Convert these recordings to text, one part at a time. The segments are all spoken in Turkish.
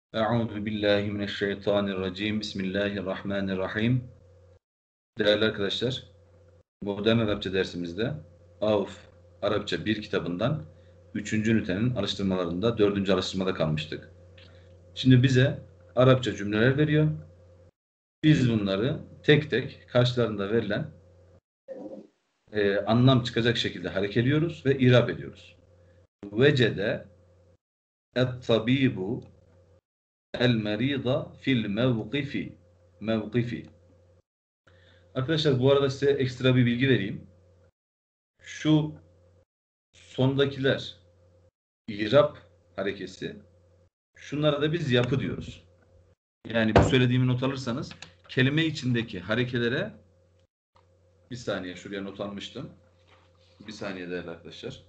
Euzu billahi mineşşeytanirracim. Bismillahirrahmanirrahim. Değerli arkadaşlar, modern Arapça dersimizde Avf Arapça 1 kitabından 3. ünitenin alıştırmalarında 4. alıştırmada kalmıştık. Şimdi bize Arapça cümleler veriyor. Biz bunları tek tek karşılarında verilen anlam çıkacak şekilde hareket ediyoruz ve irab ediyoruz. Vecede et-tabibu el-merida fil mevkifi. Mevkifi. Arkadaşlar bu arada size ekstra bir bilgi vereyim. Şu sondakiler İrab harekesi. Şunlara da biz yapı diyoruz. Yani bu söylediğimi not alırsanız kelime içindeki harekelere bir saniye şuraya not almıştım. Bir saniye değerli arkadaşlar.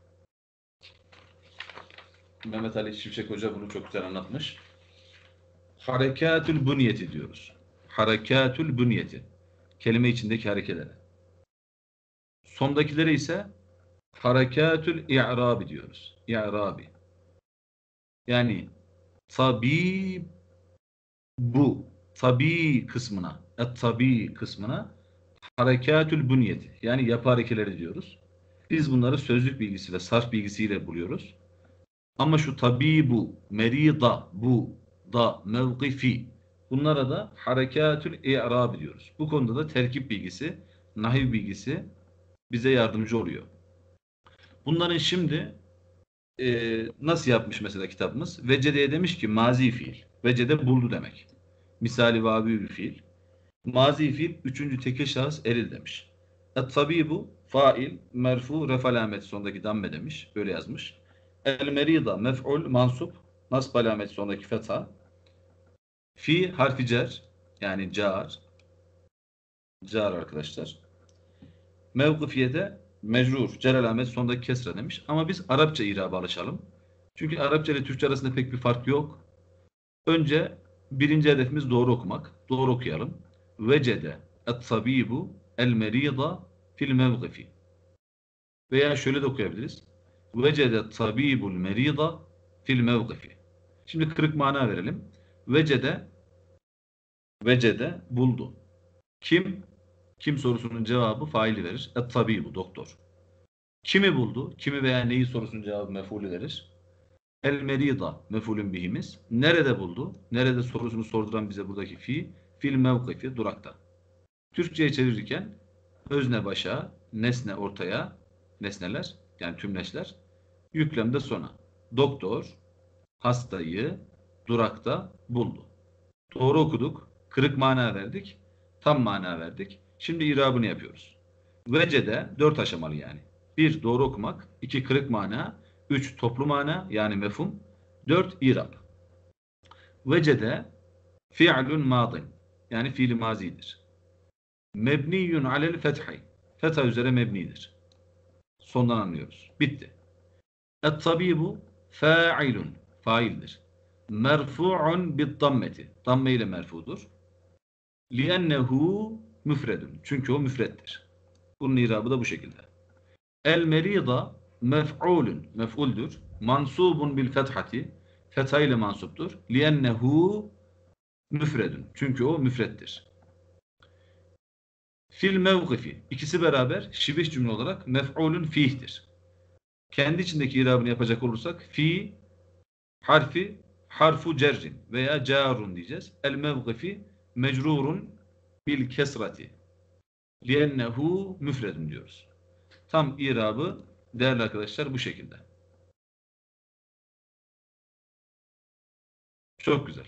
Mehmet Ali Şimşek Hoca bunu çok güzel anlatmış. Harekatül bünyeti diyoruz. Harekatül bünyeti. Kelime içindeki harekelere. Sondakilere ise harekatül i'rabi diyoruz. İ'rabi. Yani tabi bu tabi kısmına, tabi kısmına harekatül bünyeti yani yapı harekeleri diyoruz. Biz bunları sözlük bilgisi ve sarf bilgisiyle buluyoruz. Ama şu tabi bu, merida, bu, da, mevkifi bunlara da harekatül i'rab diyoruz. Bu konuda da terkip bilgisi, nahiv bilgisi bize yardımcı oluyor. Bunların şimdi nasıl yapmış mesela kitabımız? Vecede'ye demiş ki mazi fiil. Vecede buldu demek. Misali vabi bir fiil. Mazi fiil üçüncü tekil şahıs eril demiş. Et-tabibu fail merfu ref alameti sondaki damme demiş. Böyle yazmış. El-merida mef'ul mansup nasb alameti sondaki fetha. Fi harfi cer yani car. Car arkadaşlar. Mevkifiyede mecrur cer alameti sondaki kesre demiş. Ama biz Arapça iraba alışalım. Çünkü Arapça ile Türkçe arasında pek bir fark yok. Önce birinci hedefimiz doğru okumak. Doğru okuyalım. Vecede et-tabibu el-merida fil mevkifi. Veya şöyle de okuyabiliriz. Vecede tabibul merida fil mevkifi. Şimdi kırık mana verelim. Vecede buldu. Kim? Kim sorusunun cevabı faili verir. Et-tabibu doktor. Kimi buldu? Kimi veya neyi sorusunun cevabı mef'ulü verir. El-merida mef'ulün bihimiz. Nerede buldu? Nerede sorusunu sorduran bize buradaki fi. Fil mevkifi durakta. Türkçe'ye çevirirken özne başa, nesne ortaya, nesneler yani tümleşler, yüklem de sona. Doktor hastayı durakta buldu. Doğru okuduk, kırık mana verdik, tam mana verdik. Şimdi irabını yapıyoruz. Vecede 4 aşamalı yani. 1 doğru okumak, 2 kırık mana, 3 toplu mana yani mefhum, 4 irab. Vecede fi'lun madin yani fiili mazidir. Mebniyun alel fethi. Fetha üzere mebnidir. Sondan anlıyoruz. Bitti. Et-tabibu fa'ilun. Faildir. Merfu'un bid-dammeti. Damme ile merfudur. Liennehu müfredun. Çünkü o müfrettir. Bunun irabı da bu şekilde. El-merida mef'ulun. Mef'uldür. Mansubun bil fethati. Fetha ile mansuptur. Liennehu müfredun. Çünkü o müfrettir. Fil mevkifi. İkisi beraber şibih cümle olarak mef'ulun fih'tir. Kendi içindeki irabını yapacak olursak fi harfi harfu cerrin veya carun diyeceğiz. El mevkifi mecrurun bil kesrati. Liennehu müfredun diyoruz. Tam irabı değerli arkadaşlar bu şekilde. Çok güzel.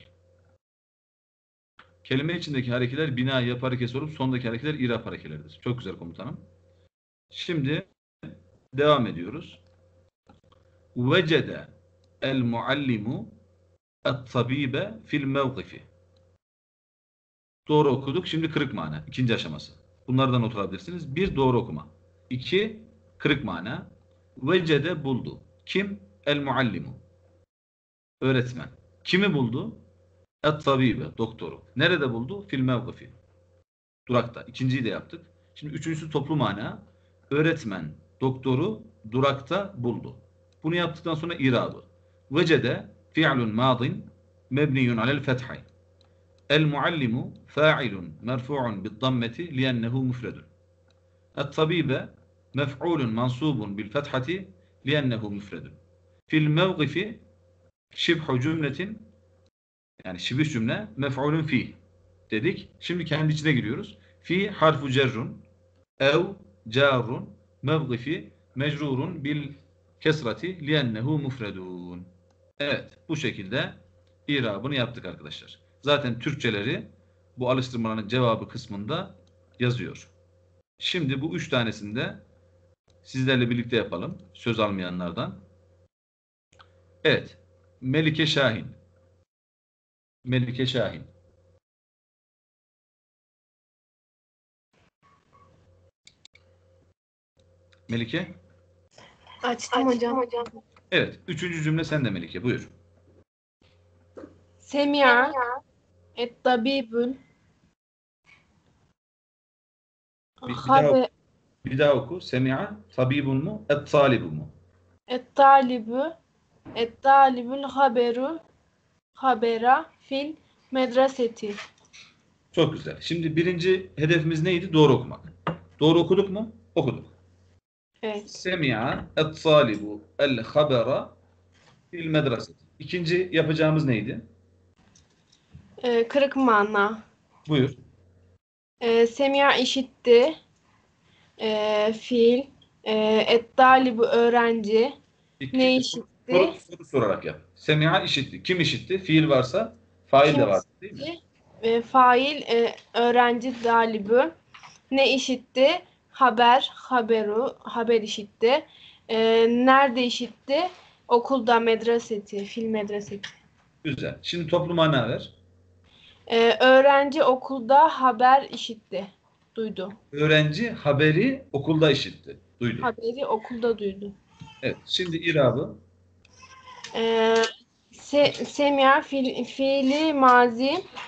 Kelime içindeki hareketler bina yapı harekesi olup sondaki hareketler irab harekeleridir. Çok güzel komutanım. Şimdi devam ediyoruz. Vecede el muallimu et-tabibe fil mevkifi. Doğru okuduk. Şimdi kırık mana. İkinci aşaması. Bunlardan not alabilirsiniz. 1 doğru okuma. 2 kırık mana. Vecede buldu. Kim? El muallimu. Öğretmen. Kimi buldu? Et-tabibe. Doktoru. Nerede buldu? Fil mevkifi. Durakta. İkinciyi de yaptık. Şimdi üçüncüsü toplu mana. Öğretmen doktoru durakta buldu. Bunu yaptıktan sonra irabı. Vecede fi'lun madin مبني على الفتحة. المعلم فاعل مرفوع بالضمة لأنه مفرد. الطبيب مفعول منصوب بالفتحة لأنه مفرد. في الموقف şibh cümletin, yani şibih cümle mef'ulün fi dedik. Şimdi kendi içine giriyoruz. Fi harfu cerrun ev carun mevgifi mecrurun bil kesrati liennehu mufredun. Evet, bu şekilde irabını yaptık arkadaşlar. Zaten Türkçeleri bu alıştırmaların cevabı kısmında yazıyor. Şimdi bu 3 tanesini de sizlerle birlikte yapalım. Söz almayanlardan. Evet. Melike Şahin. Melike Şahin. Melike. Açtım hocam. Evet. 3. cümle sende Melike. Buyur. Semi'a et-tabibül Bir daha oku. Semi'a tabibun mu? Et-talibu mu? et-talibül habera fil medreseti. Çok güzel. Şimdi birinci hedefimiz neydi? Doğru okumak. Doğru okuduk mu? Okuduk. Evet. Semi'a et-talibu el-habera fil medreseti. İkinci yapacağımız neydi? Kırık mana. Buyur. Semi'a işitti. Fil. Et-talibu öğrenci. Ne işitti? Soru sorarak yap. Semi'a işitti. Kim işitti? Fiil varsa fail de var. Değil mi? Fail öğrenci talibi. Ne işitti? Haber işitti. Nerede işitti? Okulda medreseti, fil medreseti. Güzel. Şimdi toplu mana ver. Öğrenci okulda haber işitti. Duydu. Öğrenci haberi okulda işitti. Duydu. Haberi okulda duydu. Evet. Şimdi irabı. Semi'a fiili mazi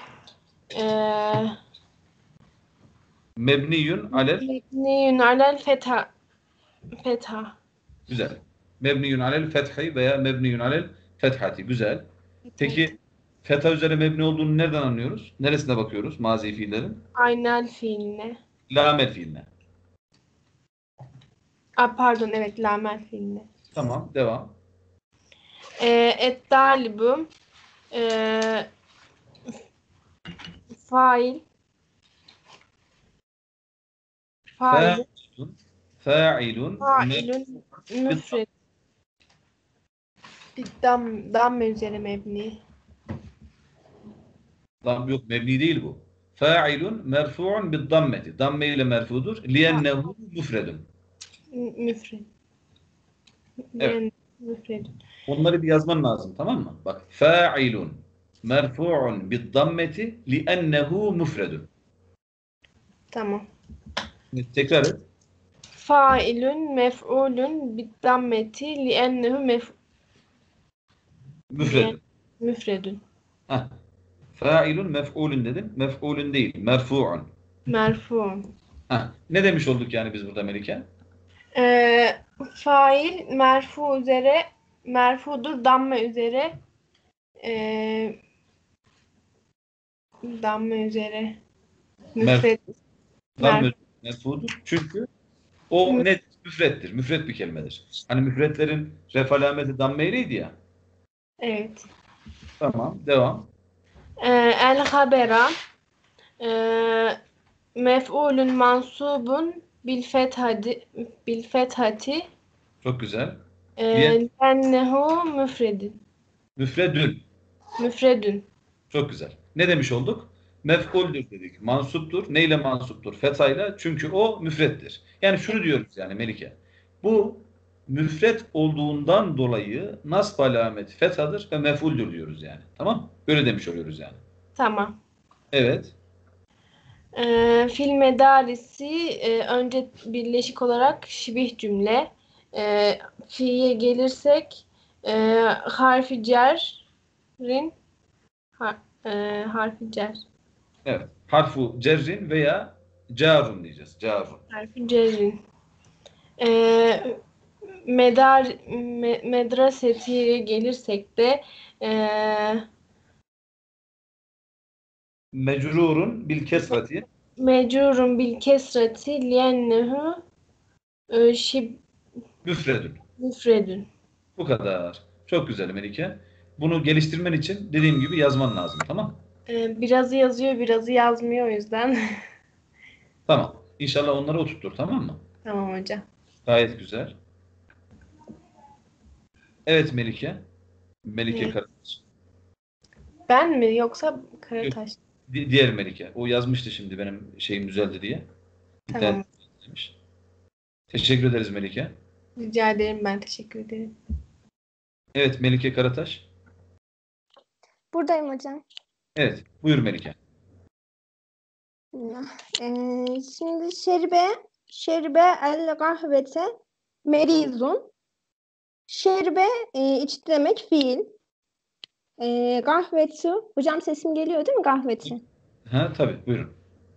Mebniyun alel fetha. Güzel. Mebniyun alel fethi veya mebniyun alel fethati. Güzel. Peki fetha üzere mebni olduğunu nereden anlıyoruz? Neresine bakıyoruz mazi fiillerin? Aynel fiiline. Lamel fiiline. Pardon, evet, lamel fiiline. Tamam. Devam. Et-talibum fail Fa'ilun müfred damme üzere mebni. Yok, mebni değil bu. Fa'ilun merfu'un bid dammeti. Damme ile merfudur. Liennehu müfredun. Müfred. Evet. Müfred. Onları bir yazman lazım, tamam mı? Bak. Fa'ilun merfu'un bid dammeti liennehu müfredun. Tamam. Tekrar et. Failun mef'ulun bid dammeti liennehu müfredun. Fa'ilun mef'ulun dedin. Mef'ulun değil. Merfu'un. Merfu'un. Ne demiş olduk yani biz burada Melike? Fail merfudur damme üzere müfred. Merfudur. Çünkü o ne? Müfrettir. Müfret bir kelimedir. Hani müfretlerin ref alameti dammeyliydi ya. Evet. Tamam. Devam. El habera mef'ulun mansubun bil fethati Çok güzel. lennehu müfredün. Çok güzel. Ne demiş olduk? Mef'uldür dedik. Mansuptur. Neyle mansuptur? Fethayla. Çünkü o müfrettir. Yani şunu diyoruz yani Melike. Bu müfret olduğundan dolayı nasb alameti fethadır ve mef'uldür diyoruz yani. Tamam? Böyle demiş oluyoruz yani. Tamam. Evet. Fil medarisi önce birleşik olarak şibih cümle. Fi'ye gelirsek harfi cerrin harfi cer. Evet. Harfu cerrin veya carun diyeceğiz. Carun. Harfi cerrin. Medreseti'ye gelirsek de mecrurun bil kesreti Mecrurun bil kesreti liennehu müfredün. müfredün. Bu kadar. Çok güzel Melike. Bunu geliştirmen için dediğim gibi yazman lazım. Tamam. Birazı yazıyor, birazı yazmıyor o yüzden. Tamam. İnşallah onları oturtur. Tamam mı? Tamam hocam. Gayet güzel. Evet Melike. Melike Evet. Karataş. Ben mi yoksa Yok. Karataş? Diğer Melike. O yazmıştı şimdi benim şeyim düzeldi diye. Tamam. İnternet demiş. Teşekkür ederiz Melike. Rica ederim, ben teşekkür ederim. Evet Melike Karataş. Buradayım hocam. Evet. Buyur Melike. Şimdi şeribe el kahvete merizun. Şeribe içti demek fiil. Kahvetu. Hocam sesim geliyor değil mi kahveti? Ha tabii buyurun.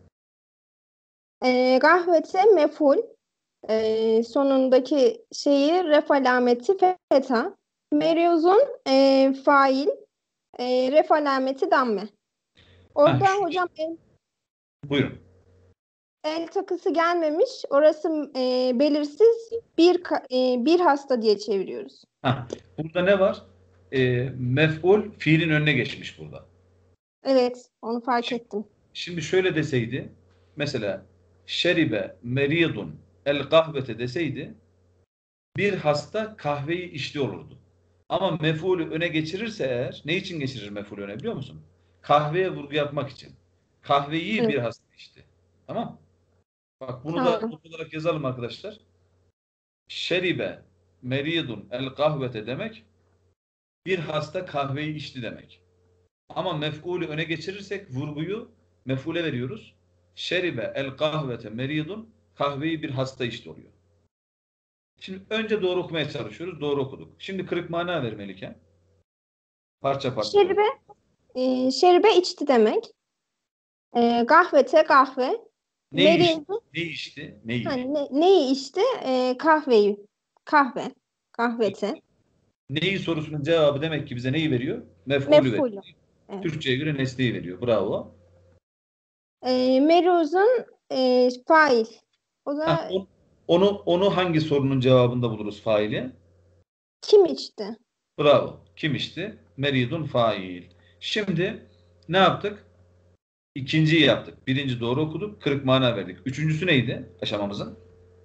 Kahvete meful. Sonundaki şeyi ref alameti feta. Merizun fail. Ref alameti damme. Orada Ha, hocam buyurun. el takısı gelmemiş. Orası belirsiz bir hasta diye çeviriyoruz. Ha, burada ne var? Mef'ul fiilin önüne geçmiş burada. Evet, onu fark Şimdi, ettim. şimdi şöyle deseydi mesela şeribe meridun el kahvete deseydi bir hasta kahveyi içti olurdu. Ama mef'ulü öne geçirirse eğer ne için geçirir mef'ulü öne biliyor musun? Kahveye vurgu yapmak için. Kahveyi bir Evet, hasta içti. Tamam? Bak bunu da tamam. not olarak yazalım arkadaşlar. Şeribe meridun el kahvete demek bir hasta kahveyi içti demek. Ama mef'ulü öne geçirirsek vurguyu mef'ule veriyoruz. Şeribe el kahvete meridun kahveyi bir hasta içti oluyor. Şimdi önce doğru okumaya çalışıyoruz. Doğru okuduk. Şimdi kırık mana ver Melike. Parça parça ver. Şeribe içti demek. Kahvete kahve. Neyi içti? Merizu Neyi içti? Neyi? neyi içti? Kahveyi. Kahve. Kahvete. Neyi sorusunun cevabı demek ki bize neyi veriyor? Mef'ulü veriyor. Mef'ul. Evet. Türkçe'ye göre nesneyi veriyor. Bravo. Meruzun fail. O Heh, da onu hangi sorunun cevabında buluruz faili? kim içti? Bravo. Kim içti? Meridun fail. Şimdi ne yaptık? İkinciyi yaptık. Birinci doğru okuduk. Kırık mana verdik. Üçüncüsü neydi aşamamızın?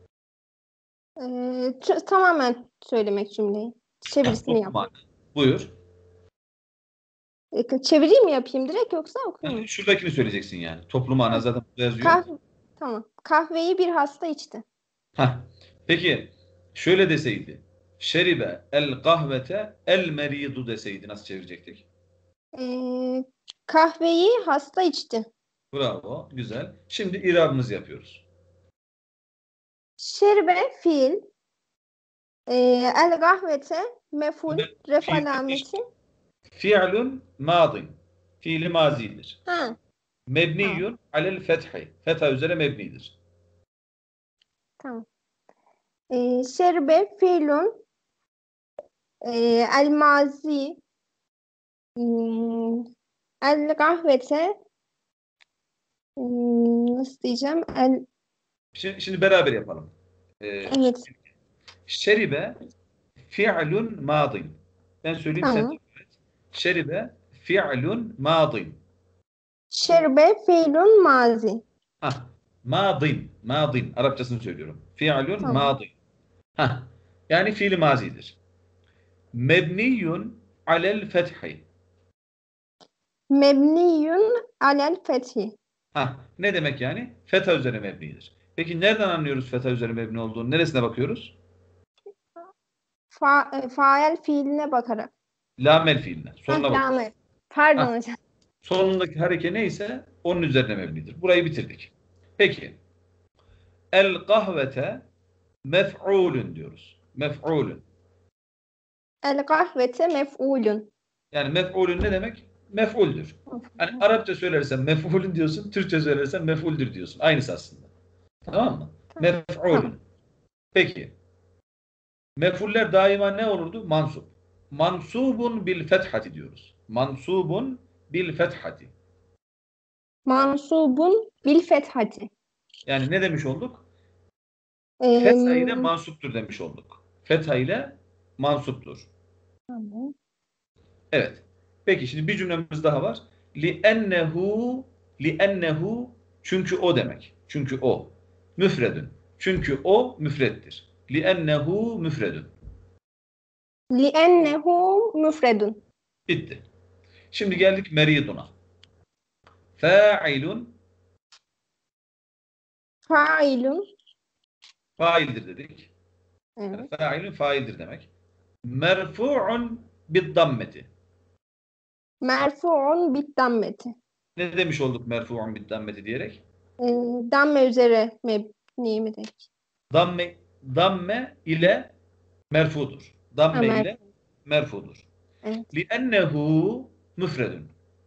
Tamamen söylemek cümleyi. Çevirisini Toplu yap. mana. Buyur. Çevireyim mi yapayım direkt yoksa okuyayım mı? Şuradakini söyleyeceksin yani. Toplu mana zaten burada yazıyor. Tamam. Kahveyi bir hasta içti. Heh. Peki şöyle deseydi. Şeribe el kahvete el meridu deseydi nasıl çevirecektik? Kahveyi hasta içti. Bravo. Güzel. Şimdi irabımızı yapıyoruz. Şeribe fiil. El kahvete meful. Ref Fiil, alameti. fiilun madin. Fiili mazidir. Ha, tamam. Mebniyun alel fethi. Fetha üzere mebnidir. Tamam. Şeribe fiilun. El mazi. El kahvete. Nasıl diyeceğim? Şimdi beraber yapalım. Evet. Şeribe fi'lun madin. Ben söyleyeyim sen Tamam. tekrar et. Şeribe fi'lun madin. Şeribe fiilun mazi. Hah. Madin. Madin. Arapçasını söylüyorum. Fi'lun Tamam. madin. Hah. Yani fiili mazidir. Mebniyun alel fethi. Mebniyun alel fethi. Hah. Ne demek yani? Fetha üzerine mebnidir. Peki nereden anlıyoruz fetha üzerine mebni olduğunu? Neresine bakıyoruz? Faal fiiline bakarak. Lamel fiiline. Sonuna bakıyoruz. Lamet. Pardon Hah. hocam. Sonundaki hareke neyse onun üzerine mebnidir. Burayı bitirdik. Peki. El kahvete mef'ulün diyoruz. Mef'ulün. El kahvete mef'ulun. Yani mef'ulün ne demek? Mef'uldür. Hani Arapça söylersen mef'ulün diyorsun, Türkçe söylersen mef'uldür diyorsun. Aynısı aslında. Tamam mı? Tamam. Mef'ulün. Peki. Mef'uller daima ne olurdu? Mansup. Mansubun bil fethati diyoruz. Mansubun bil fethati. Mansubun bil fethati. Yani ne demiş olduk? Ee, Fetha ile mansuptur demiş olduk. Fetha ile mansuptur. tamam. Evet. Peki şimdi bir cümlemiz daha var. Li'ennehu çünkü o demek. Çünkü o. Müfredün. Çünkü o müfrettir. Li'ennehu müfredün. Li'ennehu müfredun. Bitti. Şimdi geldik meriduna. Fa'ilun Failun. faildir dedik. Yani Evet. fa'ilun faildir demek. Merfu'un bid-dammeti. Merfu'un bit dammeti. Ne demiş olduk merfu'un bid-dammeti diyerek? Damme üzere mebni mi dedik? Damme ile merfudur. Ha, Damme ile merfudur. evet. Li'ennehu müfredun.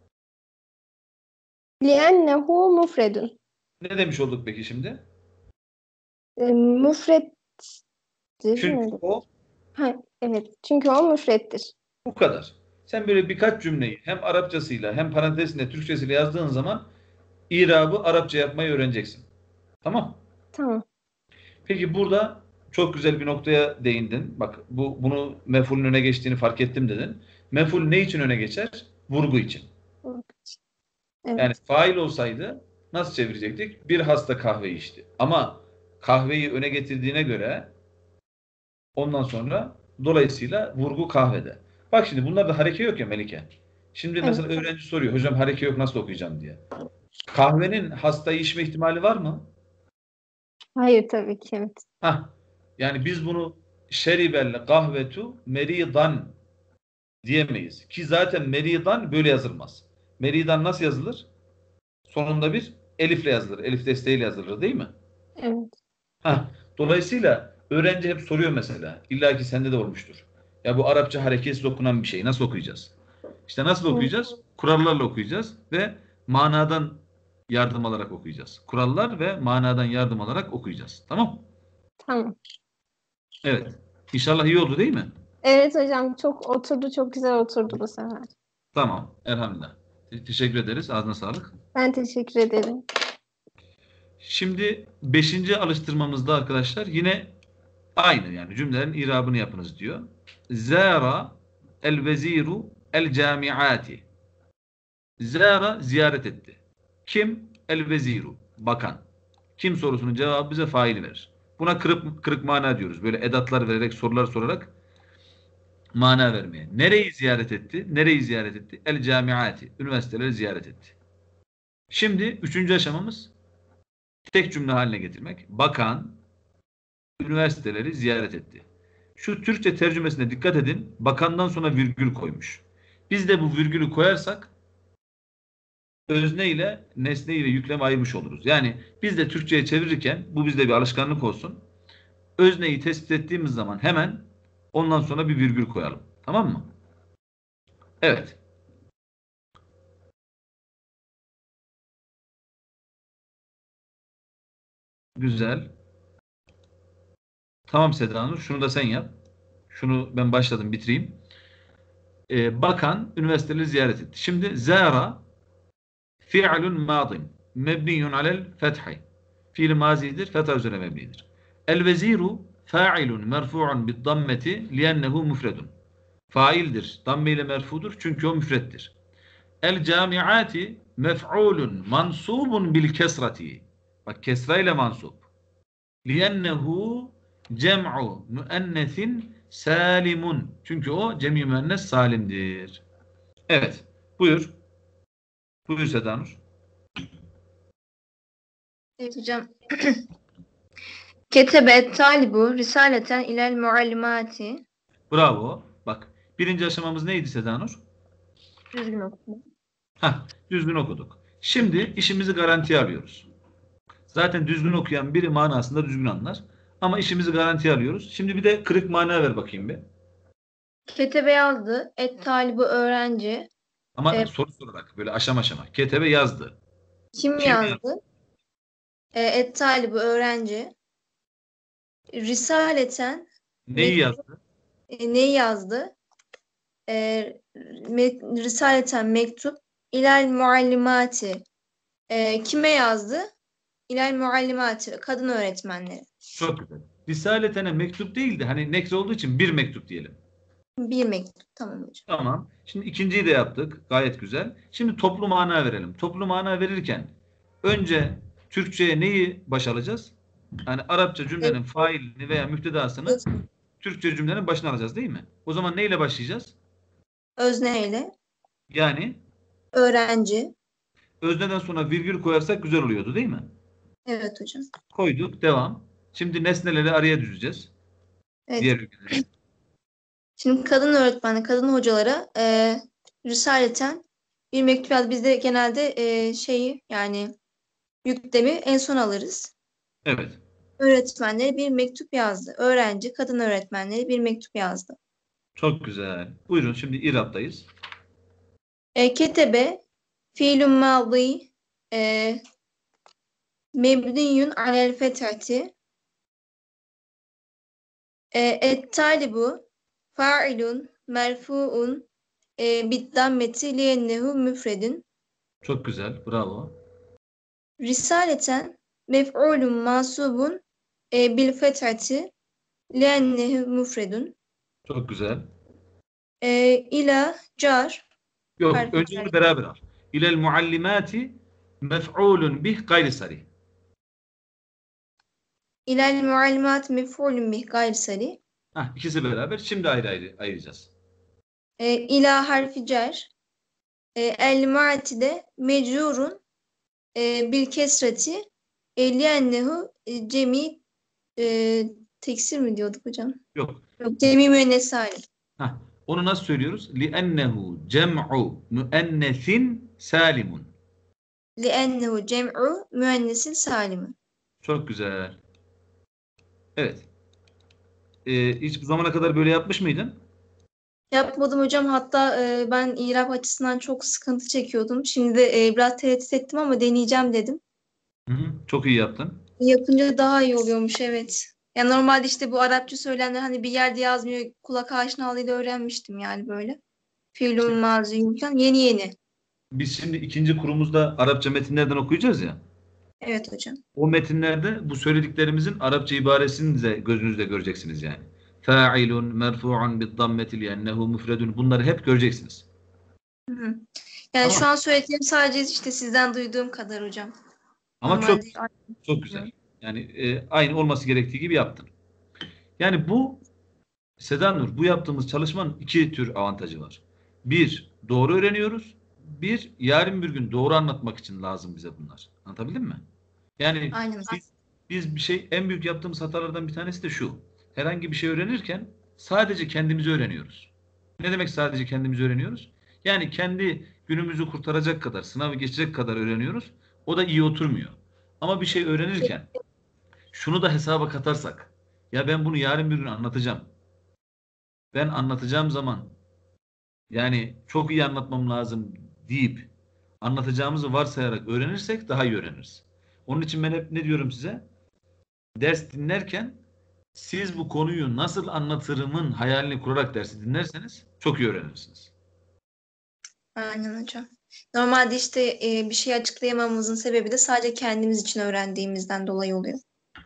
Li'ennehu müfredun. Ne demiş olduk peki şimdi? Müfrettir Çünkü mi? o Ha, evet. Çünkü o müfrettir. bu kadar. Sen böyle birkaç cümleyi hem Arapçasıyla hem parantezinde Türkçesiyle yazdığın zaman İrabı Arapça yapmayı öğreneceksin. Tamam. Tamam. Peki burada çok güzel bir noktaya değindin. Bak bunu mef'ulün öne geçtiğini fark ettim dedin. Mef'ul ne için öne geçer? Vurgu için. Evet. Yani fail olsaydı nasıl çevirecektik? Bir hasta kahve içti. Ama kahveyi öne getirdiğine göre ondan sonra dolayısıyla vurgu kahvede. Bak şimdi bunlarda hareke yok ya Melike. Şimdi Evet. mesela öğrenci soruyor. Hocam hareke yok nasıl okuyacağım diye. Kahvenin hastayı içme ihtimali var mı? Hayır tabii ki evet. Hah. Yani biz bunu şeribel kahvetu meridan diyemeyiz. Ki zaten meridan böyle yazılmaz. Meridan nasıl yazılır? Sonunda bir elifle yazılır. Elif desteğiyle yazılır değil mi? Evet. Hah. Dolayısıyla öğrenci hep soruyor mesela. İlla ki sende de olmuştur. Ya bu Arapça hareketsiz okunan bir şey. Nasıl okuyacağız? İşte nasıl okuyacağız? Kurallarla okuyacağız ve manadan yardım alarak okuyacağız. Kurallar ve manadan yardım alarak okuyacağız. Tamam? Tamam. Evet. İnşallah iyi oldu değil mi? Evet hocam çok oturdu. Çok güzel oturdu bu sefer. Tamam. Elhamdülillah. Teşekkür ederiz. Ağzına sağlık. Ben teşekkür ederim. Şimdi 5. alıştırmamızda arkadaşlar yine aynı yani cümlelerin irabını yapınız diyor. Zara el veziru el camiati. Zara ziyaret etti. Kim? El veziru. Bakan. Kim sorusunun cevabı bize fail verir. Buna kırık mana diyoruz. Böyle edatlar vererek sorular sorarak mana vermeye. Nereyi ziyaret etti? Nereyi ziyaret etti? El camiati. Üniversiteleri ziyaret etti. Şimdi 3. aşamamız tek cümle haline getirmek. Bakan üniversiteleri ziyaret etti. Şu Türkçe tercümesine dikkat edin. Bakandan sonra virgül koymuş. Biz de bu virgülü koyarsak özne ile nesne ile yüklem ayırmış oluruz. Yani biz de Türkçe'ye çevirirken bu bizde bir alışkanlık olsun. Özneyi tespit ettiğimiz zaman hemen ondan sonra bir virgül koyalım. Tamam mı? Evet. Güzel. Tamam Seda Nur. Şunu da sen yap. Şunu ben başladım bitireyim. Bakan üniversiteleri ziyaret etti. Şimdi zara fi'lun madin mebniyun alel fethi. Fiil mazidir. Fetha üzerine mebnidir. El veziru fa'ilun merfu'un bid dammeti li'ennehu müfredun. Faildir. Damme ile merfudur. Çünkü o müfrettir. El camiati mef'ulun mansubun bil kesrati. Bak kesra ile mansub. Li'ennehu cem'u müennesin salimun. Çünkü o cem'i müennes salimdir. Evet. Buyur. Buyur Seda Nur. Evet hocam. Ketebe talibu risaleten ilel muallimati. Bravo. Bak. Birinci aşamamız neydi Seda Nur? Düzgün okudum. Düzgün okuduk. Şimdi işimizi garantiye alıyoruz. Zaten düzgün okuyan biri manasında düzgün anlar. Ama işimizi garantiye alıyoruz. Şimdi bir de kırık mana ver bakayım bir. Ketebe yazdı. Et talibu öğrenci. Ama soru sorarak böyle aşama aşama. Ketebe yazdı. Kim Kim yazdı? Et talibu öğrenci. Risaleten Neyi yazdı? neyi yazdı? Risaleten mektup ilal muallimati. Kime yazdı? İlal muallimati, kadın öğretmenleri. Çok güzel. Risaletene mektup değildi. Hani nekre olduğu için bir mektup diyelim. Bir mektup. Tamam hocam. Tamam. Şimdi ikinciyi de yaptık. Gayet güzel. Şimdi toplu mana verelim. Toplu mana verirken önce Türkçe'ye neyi baş alacağız? Hani Arapça cümlenin failini veya müptedasını Türkçe cümlenin başına alacağız değil mi? O zaman neyle başlayacağız? Özneyle. Yani Öğrenci. özneden sonra virgül koyarsak güzel oluyordu değil mi? Evet hocam. Koyduk. Devam. Şimdi nesneleri araya düzeceğiz. Evet. Diğer ülkeleri. Şimdi kadın öğretmenler, kadın hocalara risaleten bir mektup yazdı. Biz de genelde şeyi yani yüklemi en son alırız. Evet. Öğretmenleri bir mektup yazdı. Öğrenci, kadın öğretmenleri bir mektup yazdı. Çok güzel. Buyurun şimdi İrab'dayız. Ketebe fiilun madi mebniyun alel fethati et-talibu fa'ilun merfuun bid-dammeti li'ennehu müfredun. Çok güzel. Bravo. Risaleten mef'ulun mansubun bil fethati li'ennehu müfredun. Çok güzel. İla car Yok. harfi Önce cer. onu beraber al. İlel muallimati mef'ulun bih gayri sarih. İlal muallimat mef'ulun bih gayri sari. Hah, ikisi beraber. Şimdi ayrı ayrı ayıracağız. İla harfi cer. El mu'atide mecrurun bil kesreti li'ennehu cemi teksir mi diyorduk hocam? Yok. Yok, cemi müennes salim. Hah, onu nasıl söylüyoruz? Li'ennehu cem'u müennesin salimun. Li'ennehu cem'u müennesin salimi. Çok güzel. Evet. Hiç bu zamana kadar böyle yapmış mıydın? Yapmadım hocam. Hatta ben İrab açısından çok sıkıntı çekiyordum. Şimdi de biraz tereddüt ettim ama deneyeceğim dedim. Hı hı, çok iyi yaptın. Yapınca daha iyi oluyormuş, evet. Ya normalde işte bu Arapça söylemler hani bir yerde yazmıyor. Kulak aşinalığıyla öğrenmiştim yani böyle. Fiilun maziyun falan yeni yeni. Biz şimdi ikinci kurumuzda Arapça metinlerden okuyacağız ya. Evet hocam. O metinlerde bu söylediklerimizin Arapça ibaresini de gözünüzde göreceksiniz yani. Fa'ilun merfu'un bid-dammeti li'ennehu müfredun. Bunları hep göreceksiniz. Hı hı. Yani Tamam. şu an söylediklerim sadece işte sizden duyduğum kadar hocam. Ama çok Normalde çok güzel. Yani aynı olması gerektiği gibi yaptın. Yani bu Seda Nur, bu yaptığımız çalışmanın iki tür avantajı var. Bir, doğru öğreniyoruz. Bir, yarın bir gün doğru anlatmak için lazım bize bunlar. Anlatabildim mi? Yani aynen. biz bir şey, en büyük yaptığımız hatalardan bir tanesi de şu. Herhangi bir şey öğrenirken sadece kendimizi öğreniyoruz. Ne demek sadece kendimizi öğreniyoruz? Yani kendi günümüzü kurtaracak kadar, sınavı geçecek kadar öğreniyoruz. O da iyi oturmuyor. Ama bir şey öğrenirken şunu da hesaba katarsak, ya ben bunu yarın bir gün anlatacağım. Ben anlatacağım zaman yani çok iyi anlatmam lazım deyip anlatacağımızı varsayarak öğrenirsek daha iyi öğreniriz. Onun için ben hep ne diyorum size? Ders dinlerken siz bu konuyu nasıl anlatırımın hayalini kurarak dersi dinlerseniz çok iyi öğrenirsiniz. Aynen hocam. Normalde işte bir şey açıklayamamızın sebebi de sadece kendimiz için öğrendiğimizden dolayı oluyor.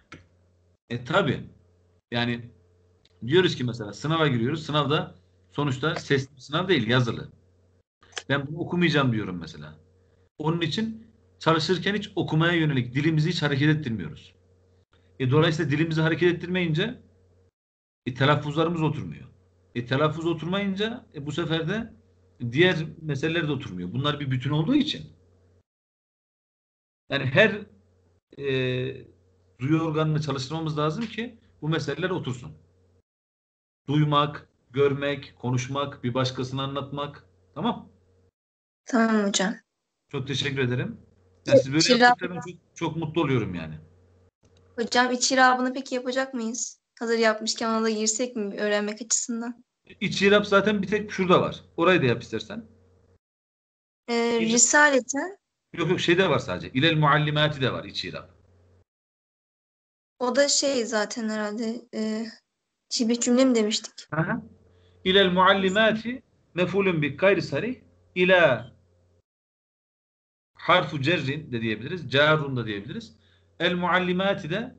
Tabii. Yani diyoruz ki mesela sınava giriyoruz. Sınavda sonuçta sesli bir sınav değil, yazılı. Ben bunu okumayacağım diyorum mesela. Onun için çalışırken hiç okumaya yönelik dilimizi hiç hareket ettirmiyoruz. Dolayısıyla dilimizi hareket ettirmeyince telaffuzlarımız oturmuyor. Telaffuz oturmayınca bu sefer de diğer meseleler de oturmuyor. Bunlar bir bütün olduğu için. Yani her duyu organını çalıştırmamız lazım ki bu meseleler otursun. Duymak, görmek, konuşmak, bir başkasına anlatmak. Tamam. Tamam hocam. Çok teşekkür ederim. Yani siz böyle İçirab, yaptıkça ben çok, çok mutlu oluyorum yani. hocam içirabını peki yapacak mıyız? Hazır yapmışken ona da girsek mi öğrenmek açısından? İç irap zaten bir tek şurada var. Orayı da yap istersen. Risaleten Yok yok şeyde var sadece. İlel muallimati de var iç irap. o da şey zaten herhalde şibih cümle mi demiştik? Aha. İlel muallimati mefulun bi gayri sarih ila harfu cerrin de diyebiliriz. Carun da diyebiliriz. El muallimati de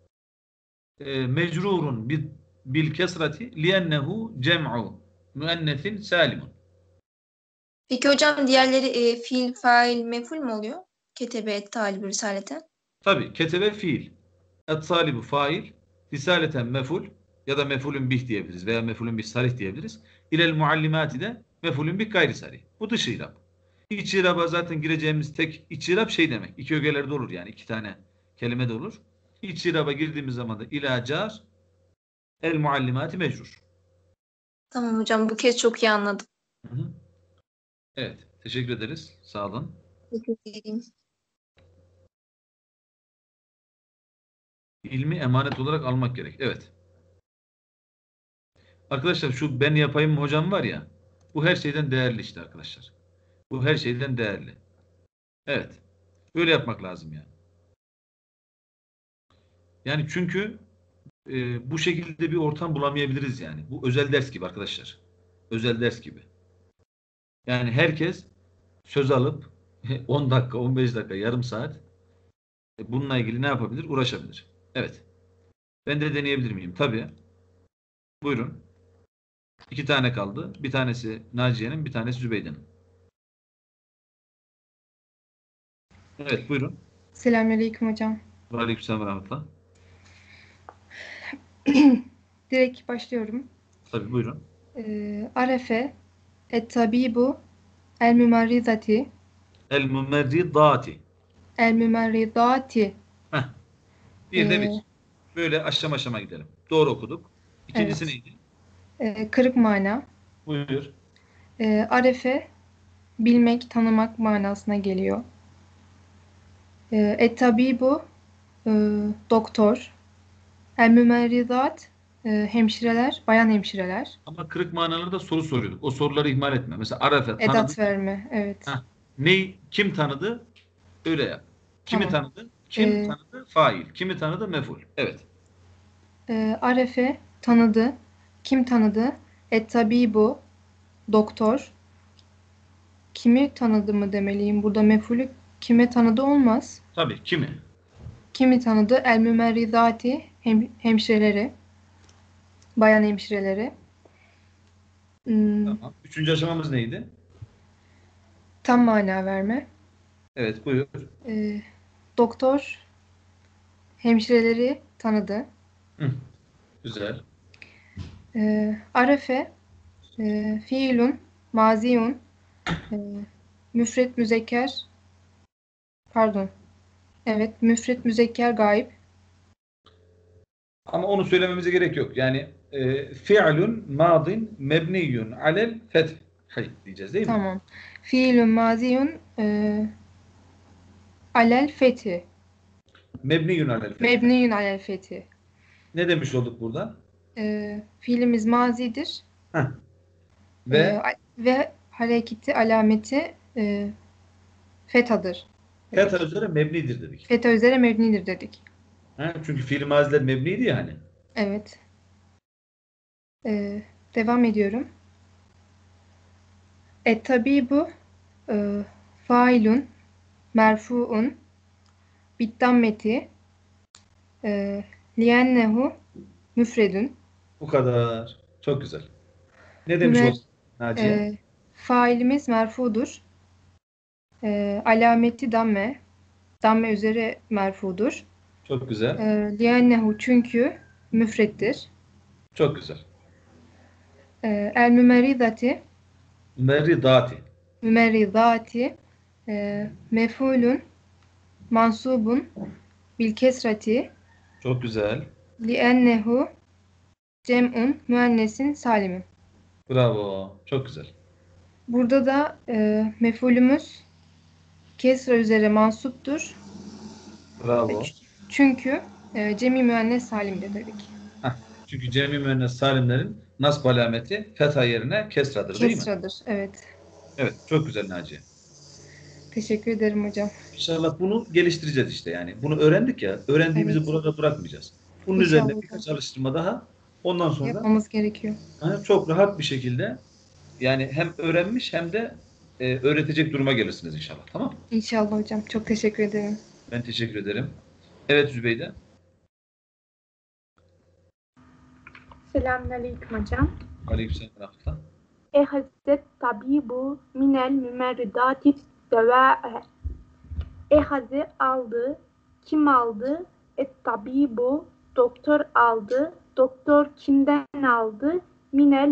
mecrurun bil kesrati liennehu cem'u müennesin salimun. Peki hocam diğerleri fiil, fail, mef'ul mü oluyor? Ketebe, et, talib, risaleten. Tabi ketebe fiil. Et salibu fail. Risaleten mef'ul ya da mef'ulün bih diyebiliriz veya mef'ulün bih sarih diyebiliriz. İlel muallimati de mef'ulün bih gayri sarih. Bu dış irab. İç iraba zaten gireceğimiz tek iç irab şey demek. İki ögelerde olur yani. İki tane kelime de olur. İç iraba girdiğimiz zaman da ila car el muallimati mecrur. Tamam hocam, bu kez çok iyi anladım. Hı hı. Evet. Teşekkür ederiz. Sağ olun. Teşekkür ederim. İlmi emanet olarak almak gerek. Evet. Arkadaşlar şu ben yapayım hocam var ya, bu her şeyden değerli işte arkadaşlar. Bu her şeyden değerli. Evet. Böyle yapmak lazım yani. Yani çünkü bu şekilde bir ortam bulamayabiliriz yani. Bu özel ders gibi arkadaşlar. Özel ders gibi. Yani herkes söz alıp 10 dakika, 15 dakika, yarım saat bununla ilgili ne yapabilir? Uğraşabilir. Evet. Ben de deneyebilir miyim? Tabii. Buyurun. 2 tane kaldı. Bir tanesi Naciye'nin, bir tanesi Zübeyde'nin. Evet, buyurun. Selamünaleyküm hocam. Aleykümselam ve rahmetullah. Direkt başlıyorum. Tabii buyurun. Arefe et-tabibu el-mümerrizati El-mümerridati. el-mümerridati Heh. Bir de Ee, bir. Böyle aşama aşama gidelim. Doğru okuduk. İkincisi evet. neydi? Kırık mana. Buyur. Arefe bilmek, tanımak manasına geliyor. Et-tabibu doktor. El-mümerrizat hemşireler, bayan hemşireler. Ama kırık manalarda soru soruyorduk. O soruları ihmal etme. Mesela Arafe tanıdı. Edat verme, evet. Heh. Kim tanıdı? Öyle yap. Kimi Tamam. tanıdı? Kim Ee, tanıdı? Fail. Kimi tanıdı? Mef'ul. Evet. Arefe tanıdı. Kim tanıdı? Et-tabibu doktor. Kimi tanıdı mı demeliyim? Burada mef'ulü kime tanıdı olmaz. Tabii. Kimi? Kimi tanıdı? El-mümerrizati hemşireleri. Bayan hemşireleri. Tamam. Üçüncü aşamamız neydi? Tam mana verme. Evet. Buyur. Doktor hemşireleri tanıdı. Hı. Güzel. Arefe fiilun maziyun müfret müzekker pardon. Evet, müfret müzekker gayb. Ama onu söylememize gerek yok. Yani fi'lun madin mebniyun alel feth diyeceğiz değil mi? Tamam. Fiilun maziyun alel fethi. Mebniyun alel feth. Mebniyun alel fethi. Ne demiş olduk burada? Fiilimiz mazidir. Heh. Ve Ve hareketi alameti fethadır. fetha üzere mebnidir dedik. Fetha üzere mebnidir dedik. Ha, çünkü fiil maziler mebniydi ya hani. Evet. Devam ediyorum. Et-tabibu failun merfuun biddammeti liennehu müfredun. Bu kadar. Çok güzel. Ne demiş Mümer- olduk Naciye? Failimiz merfudur. Alameti damme. Damme üzere merfudur. Çok güzel. Liennehu çünkü müfrettir. Çok güzel. El mümerrizati Meridati. mümerrizati mef'ulun mansubun bil kesrati Çok güzel. liennehu cem'un müennesin salimin. Bravo. Çok güzel. Burada da mef'ulümüz kesra üzere mansuptur. Bravo. Çünkü cemi müennes salimdir dedik. Heh. Çünkü cemi müennes salimlerin nasb alameti fetha yerine kesradır değil mi? Kesradır, evet. Evet. Çok güzel Naciye. Teşekkür ederim hocam. İnşallah bunu geliştireceğiz işte yani. Bunu öğrendik ya. Öğrendiğimizi Evet. burada bırakmayacağız. Bunun İnşallah üzerine hocam. birkaç alıştırma daha. Ondan sonra Yapmamız gerekiyor. çok rahat bir şekilde yani hem öğrenmiş hem de öğretecek duruma gelirsiniz inşallah. Tamam mı? İnşallah hocam. Çok teşekkür ederim. Ben teşekkür ederim. Evet Zübeyde. Selamünaleyküm hocam. Aleykümselam. Ehazet tabibu minel mümerridati devâe. Ehaze aldı. Kim aldı? Et tabibu doktor aldı. Doktor kimden aldı? Minel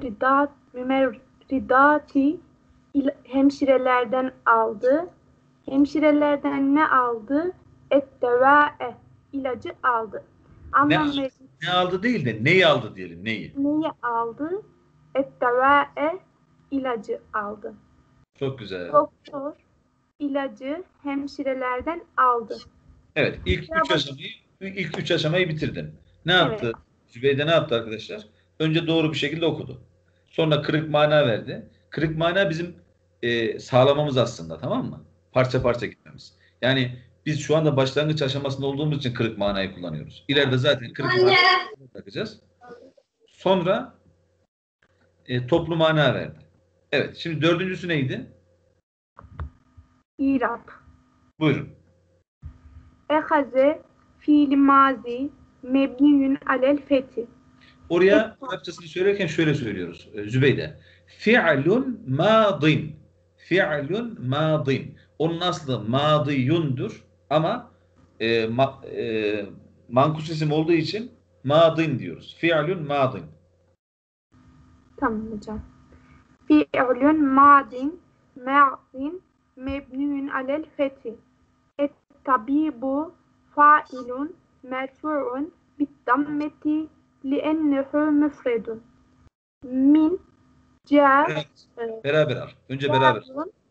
mümerridati hemşirelerden aldı. Hemşirelerden ne aldı? Et devâe ilacı aldı. Anlam Ne aldı değil de neyi aldı diyelim. Neyi? Neyi aldı? Et-devâe ilacı aldı. Çok güzel. Doktor ilacı hemşirelerden aldı. Evet. İlk üç aşamayı bitirdin. Ne yaptı? Evet. Zübeyde ne yaptı arkadaşlar? Önce doğru bir şekilde okudu. Sonra kırık mana verdi. Kırık mana bizim sağlamamız aslında, tamam mı? Parça parça gitmemiz. Yani biz şu anda başlangıç aşamasında olduğumuz için kırık manayı kullanıyoruz. İleride zaten kırık manayı takacağız. Sonra toplu mana verdi. Evet. Şimdi dördüncüsü neydi? İrab. Buyurun. Ehaze fiil mazi mebniyün alel fethi. Oraya Arapçasını söylerken şöyle söylüyoruz Zübeyde. Fi'lun madin. Fi'lun madin. Onun aslı madiyundur ama mankus isim olduğu için madin diyoruz. Fi'lun madin. Tamam hocam. Fi'lün madin mebniyün alel fethi. Et tabibu failun merfu'un bit dammeti li'ennehu müfredun. Min car Beraber al. Önce beraber.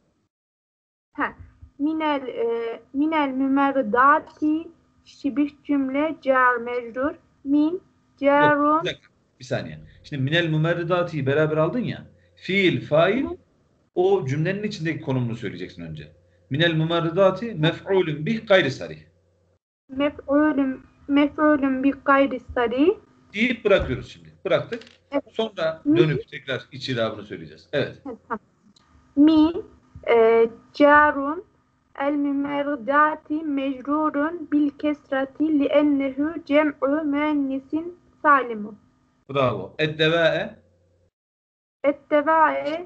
minel mümerridati şibih cümle car mecrur min carun. Yok, bir saniye. Şimdi minel mümerridati'yi beraber aldın ya. Fiil, fail, o cümlenin içindeki konumunu söyleyeceksin önce. Minel mümerridati mef'ulun bih gayri sarih. Mef'ulun bi gayri sarih Deyip bırakıyoruz şimdi. Bıraktık. Evet. Sonra dönüp tekrar iç irabını söyleyeceğiz. Evet. min carun el mümerridati mecrurun bil kesrati li'ennehu cem'u müennisin salimun. Bravo. Eddevâe Ettevae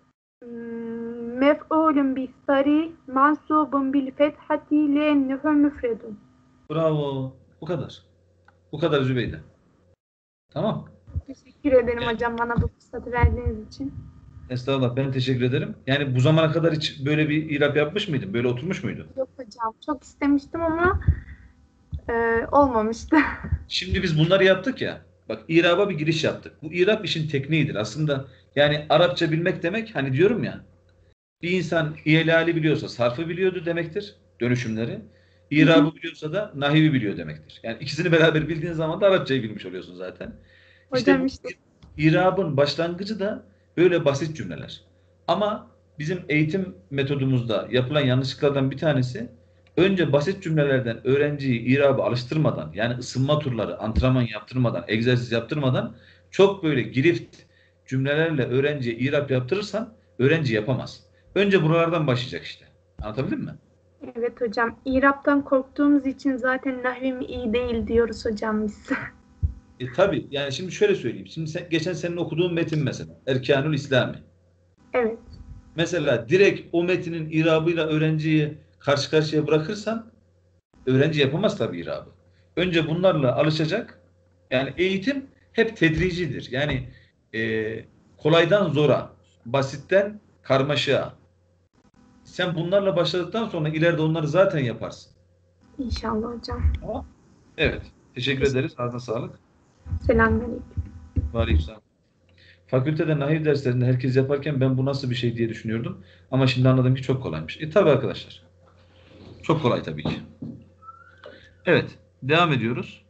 mef'ulun bi sarih mansubun bil fethati li'ennehu müfredun. bravo. Bu kadar. Bu kadar Zübeyde. Tamam. Teşekkür ederim hocam bana bu fırsatı verdiğiniz için. Estağfurullah. Ben teşekkür ederim. Yani bu zamana kadar hiç böyle bir irap yapmış mıydın? Böyle oturmuş muydu? Yok hocam çok istemiştim ama olmamıştı. Şimdi biz bunları yaptık ya. Bak iraba bir giriş yaptık. Bu irap işin tekniğidir. Aslında yani Arapça bilmek demek hani diyorum ya, bir insan İhlali biliyorsa sarfı biliyordu demektir. Dönüşümleri. İrabı biliyorsa da nahivi biliyor demektir. Yani ikisini beraber bildiğin zaman da Arapçayı bilmiş oluyorsun zaten. Hocam İşte bu irabın başlangıcı da böyle basit cümleler. Ama bizim eğitim metodumuzda yapılan yanlışlıklardan bir tanesi, önce basit cümlelerden öğrenciyi irabı alıştırmadan, yani ısınma turları, antrenman yaptırmadan, egzersiz yaptırmadan çok böyle girift cümlelerle öğrenciye irap yaptırırsan öğrenci yapamaz. Önce buralardan başlayacak işte. Anlatabildim mi? Evet hocam. İrap'tan korktuğumuz için zaten nahvim iyi değil diyoruz hocam biz. Tabii yani şimdi şöyle söyleyeyim. Şimdi geçen senin okuduğun metin mesela. Erkanül İslami. Evet. Mesela direkt o metinin irabıyla öğrenciyi karşı karşıya bırakırsan öğrenci yapamaz tabii irabı. Önce bunlarla alışacak. Yani eğitim hep tedricidir. Yani kolaydan zora, basitten karmaşığa. Sen bunlarla başladıktan sonra ileride onları zaten yaparsın. İnşallah hocam. Tamam. Evet. Teşekkür ederiz. Ağzına sağlık. Selamünaleyküm. Aleykümselam. Fakültede nahiv derslerinde herkes yaparken ben bu nasıl bir şey diye düşünüyordum. Ama şimdi anladım ki çok kolaymış. Tabii arkadaşlar. Çok kolay tabii ki. Evet. Devam ediyoruz.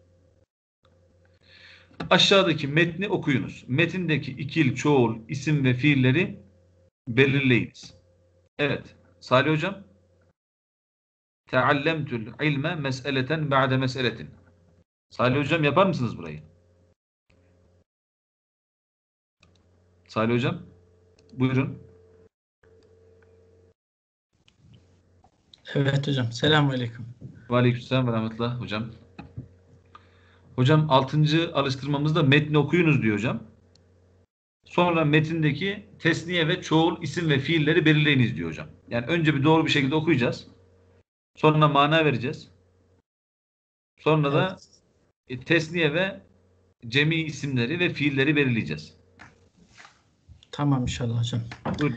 Aşağıdaki metni okuyunuz. Metindeki ikil, çoğul, isim ve fiilleri belirleyiniz. Evet. Salih Hocam. Teallemtül ilme mes'eleten ba'de mes'eletin. Salih Hocam yapar mısınız burayı? Salih Hocam. Buyurun. Evet hocam. Selamünaleyküm. Aleykümselam ve rahmetullah hocam. Hocam 6. alıştırmamızda metni okuyunuz diyor hocam. Sonra metindeki tesniye ve çoğul isim ve fiilleri belirleyiniz diyor hocam. Yani önce bir doğru bir şekilde okuyacağız. Sonra mana vereceğiz. Sonra da tesniye ve cemi isimleri ve fiilleri belirleyeceğiz. Tamam inşallah hocam. Buyurun.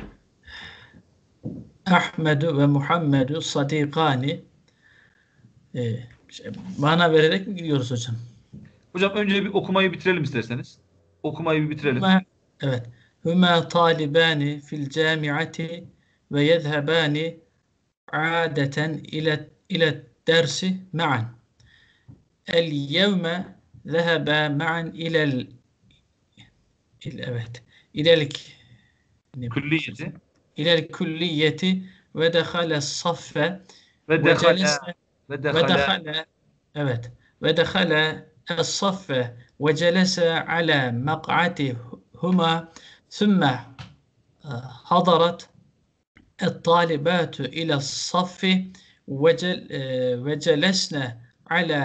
Ahmedu ve Muhammedu sadikani. Mana vererek mi gidiyoruz hocam? Hocam önce bir okumayı bitirelim isterseniz. Okumayı bir bitirelim. Evet. Huma talibani fil camiati ve yezhebani adeten ile dersi ma'an. El yevme zeheba ma'an Külliyeti ilel külliyeti ve dehale saffe ve ve celese dehale ve dehale الصف وجلس على مقعدهما ثم حضرت الطالبات إلى الصف وجلسن على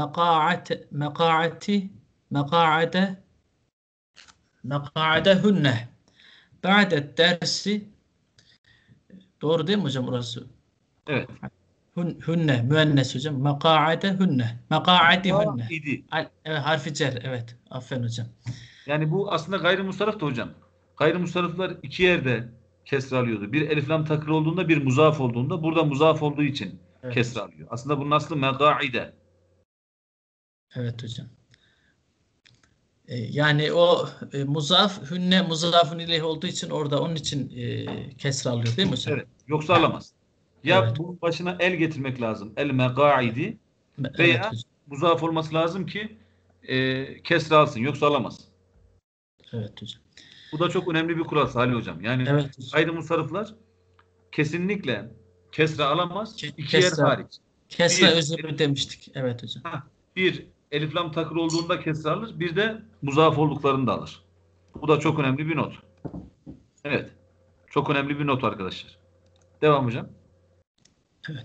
مقاعدهن بعد الدرس. Doğru değil mi hocam orası? Evet. Hünne müennes hocam. Makaadihünne. İdi. Evet, harfi cer. Evet. Aferin hocam. Yani bu aslında gayrimusarraf da hocam. Gayrimusarraflar iki yerde kesre alıyordu. Bir elif lam takır olduğunda, bir muzaf olduğunda. Burada muzaf olduğu için kesre alıyor. Aslında bunun aslı megaide. Evet hocam. Yani o muzaf hünne muzafun ileyh olduğu için orada onun için kesre alıyor değil mi hocam? Evet. Yoksa alamaz. Ya Evet. bunun başına el getirmek lazım. El megaidi veya Evet, muzaf olması lazım ki kesre alsın. Yoksa alamaz. evet hocam. Bu da çok önemli bir kural Salih hocam. Yani Evet. gayrimusarraflar kesinlikle kesre alamaz. İki yer Kesre. hariç. Kesre Bir- özürü demiştik. Evet hocam. Bir elif lam takır olduğunda kesre alır. Bir de muzaf olduklarında alır. Bu da çok önemli bir not. Evet. Çok önemli bir not arkadaşlar. Devam hocam. Evet.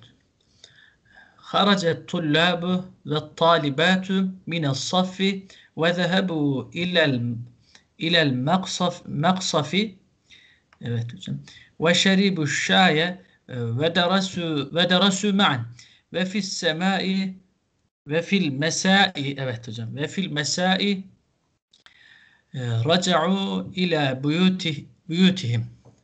خرج الطلاب والطالبات من الصف وذهبوا إلى المقصف. Evet hocam. وشربوا الشاي ودرسوا معا وفي السماء وفي المساء. Evet hocam. وفي المساء رجعوا إلى بيوتهم.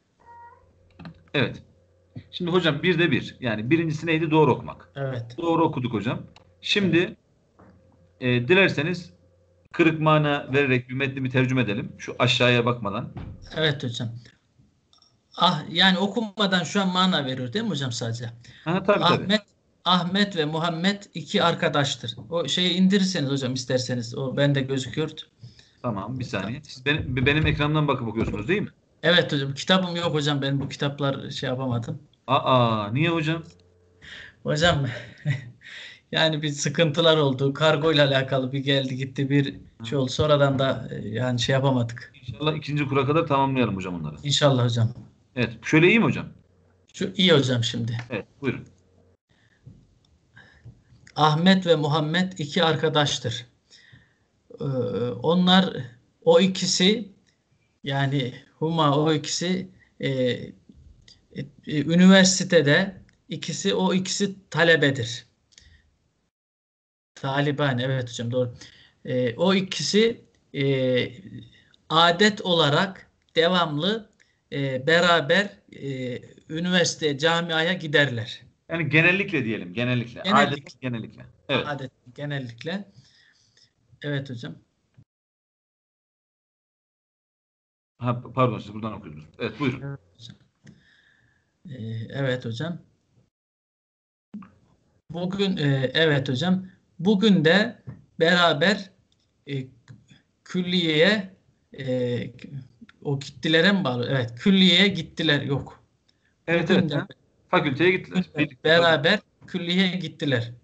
Evet. Şimdi hocam bir de bir. Yani birincisi neydi? Doğru okumak. Evet. Doğru okuduk hocam. Şimdi dilerseniz kırık mana vererek bir metni bir tercüme edelim. Şu aşağıya bakmadan. Evet hocam. Yani okumadan şu an mana veriyor değil mi hocam sadece? Ha, tabii. Ahmet ve Muhammed iki arkadaştır. O şeyi indirirseniz hocam isterseniz. O bende gözüküyor. Tamam, bir saniye. Siz benim ekrandan bakıp okuyorsunuz değil mi? Evet hocam. Kitabım yok hocam. Ben bu kitaplar şey yapamadım. Niye hocam? Hocam yani bir sıkıntılar oldu. Kargo ile alakalı bir geldi gitti bir şey oldu. Sonradan da yani şey yapamadık. İnşallah ikinci kura kadar tamamlayalım hocam onları. İnşallah hocam. Evet. Şöyle iyi mi hocam? Şu iyi hocam şimdi. Evet. Buyurun. Ahmet ve Muhammed iki arkadaştır. Onlar o ikisi yani o ikisi üniversitede o ikisi talebedir. Taliban evet hocam doğru. O ikisi adet olarak devamlı beraber üniversiteye, camiaya giderler. Yani genellikle diyelim. Genellikle. Evet. Adet genellikle. Evet hocam. Pardon siz buradan okuyordunuz. Evet buyurun. Evet hocam. Bugün evet hocam. Bugün de beraber külliyeye o gittilere mi bağlı? Evet. Külliyeye gittiler. Yok. Evet. Fakülteye gittiler. Beraber külliyeye gittiler.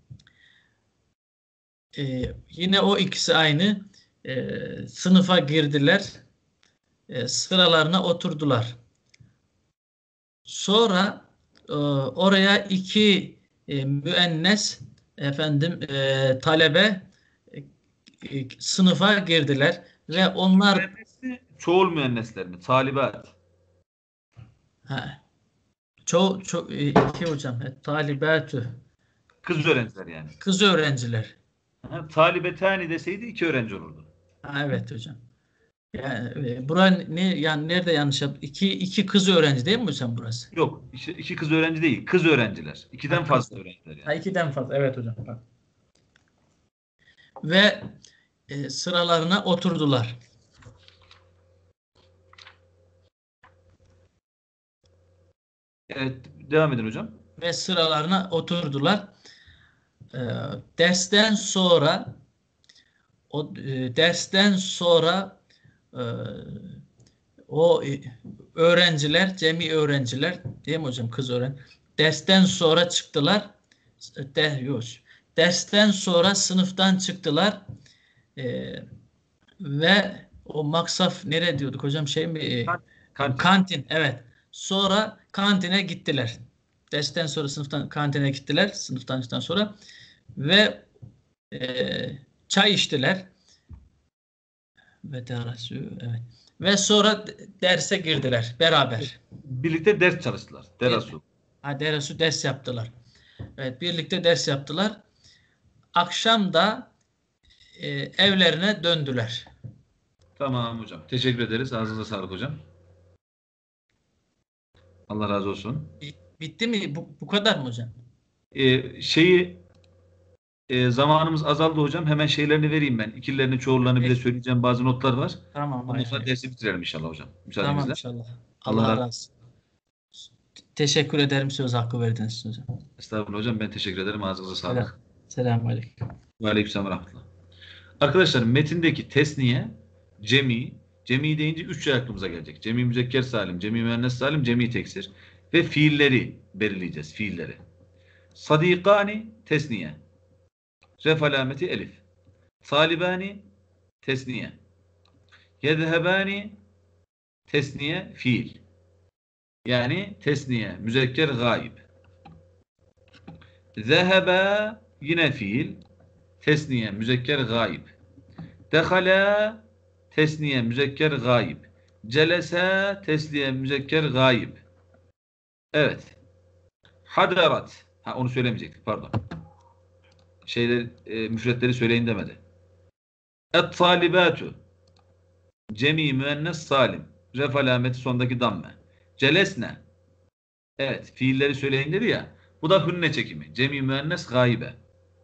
Yine o ikisi aynı sınıfa girdiler. Sıralarına oturdular. Sonra oraya 2 müennes talebe sınıfa girdiler ve onlar Müennesi, çoğul müennesler mi? Talibat. iki hocam talibatü Kız öğrenciler yani. kız öğrenciler. Talibetani deseydi 2 öğrenci olurdu. Evet hocam. Yani yani nerede yanlış yaptım? İki kız öğrenci değil mi hocam burası? Yok. 2 kız öğrenci değil. Kız öğrenciler. 2'den fazla öğrenciler yani. 2'den fazla. Evet hocam. Bak. Ve sıralarına oturdular. Evet. Devam edin hocam. Ve sıralarına oturdular. Dersten sonra öğrenciler, cemi öğrenciler değil mi hocam? Kız öğrenci. Dersten sonra çıktılar. Dersten sonra sınıftan çıktılar. Ve o maksaf nereye diyorduk hocam? Kantin. Evet. Sonra kantine gittiler. Dersten sonra kantine gittiler. Sınıftan sonra ve çay içtiler. Evet. Ve sonra derse girdiler beraber. Birlikte ders çalıştılar. Derasu. Derasu ders yaptılar. Evet, birlikte ders yaptılar. Akşam da evlerine döndüler. Tamam hocam. Teşekkür ederiz. Ağzınıza sağlık hocam. Allah razı olsun. Bitti mi? Bu kadar mı hocam? Zamanımız azaldı hocam. Hemen şeylerini vereyim ben. İkililerini, çoğullarını bile söyleyeceğim. Bazı notlar var. Tamam. Ondan sonra dersi bitirelim inşallah hocam. Müsaadenizle. Tamam inşallah. Allah razı olsun. Teşekkür ederim söz hakkı verdiğiniz için hocam. Estağfurullah hocam. Ben teşekkür ederim. Ağzınıza sağlık. Selamünaleyküm. Ve aleykümselam ve rahmetullah. Arkadaşlar metindeki tesniye, cemi deyince 3 şey aklımıza gelecek. Cemi müzekker salim, cemi müennes salim, cemi teksir. Ve fiilleri belirleyeceğiz. Fiilleri. Sadikani tesniye. Ref alameti elif. Talibani tesniye. Yedhebani tesniye fiil. Yani tesniye müzekker gayb. Zehebe yine fiil. Tesniye müzekker gayb. Dehala tesniye müzekker gayb. Celese tesniye müzekker gayb. Evet. Hadarat. Onu söylemeyecektik. Pardon. Müfretleri söyleyin demedi. Et-talibatu. Cemi müennes salim. Ref alameti sondaki damme. Celesne. Evet. Fiilleri söyleyin dedi ya. Bu da hünne çekimi. Cemi müennes gaybe.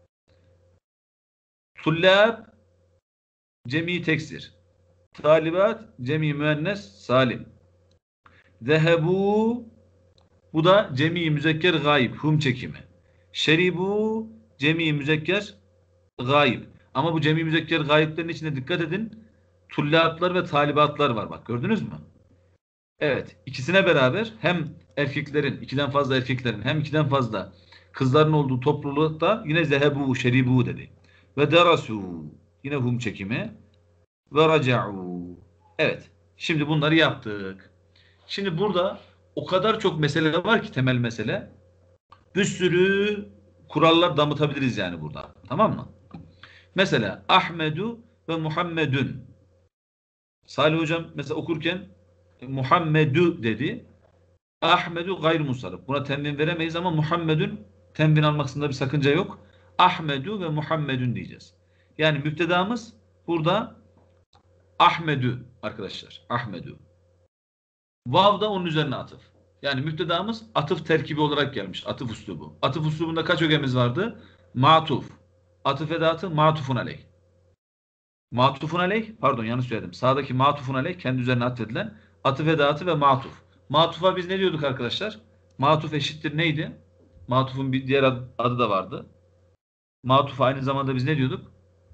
Tullab cemi teksir. Talibat cemi müennes salim. Zehebu bu da cemi müzekker gayb. Hum çekimi. Şeribu cemi müzekker gayb. Ama bu cemi müzekker gayiplerin içine dikkat edin. Tullablar ve talibatlar var. Bak gördünüz mü? Evet. İkisine beraber hem erkeklerin, 2'den fazla erkeklerin hem 2'den fazla kızların olduğu toplulukta yine zehebu, şeribu dedi. Ve derasu yine hum çekimi. Ve raca'u. Evet. Şimdi bunları yaptık. Şimdi burada o kadar çok mesele var ki temel mesele. Bir sürü kurallar damıtabiliriz yani burada. Tamam mı? Mesela Ahmedu ve Muhammedun. Salih hocam mesela okurken Muhammedu dedi. Ahmedu gayrimusarrif. Buna tenvin veremeyiz ama Muhammedun tenvin almasında bir sakınca yok. Ahmedu ve Muhammedun diyeceğiz. Yani müptedamız burada Ahmedu arkadaşlar. Ahmedu. Vav da onun üzerine atıf. Yani müptedamız atıf terkibi olarak gelmiş. Atıf uslubu. Atıf uslubunda kaç ögemiz vardı? Matuf. Atıf edatı matufun aleyh. Matufun aleyh, pardon yanlış söyledim. Sağdaki matufun aleyh kendi üzerine atfedilen atıf edatı ve matuf. Matufa biz ne diyorduk arkadaşlar? Matuf eşittir neydi? Matufun bir diğer adı da vardı. Matufa aynı zamanda biz ne diyorduk?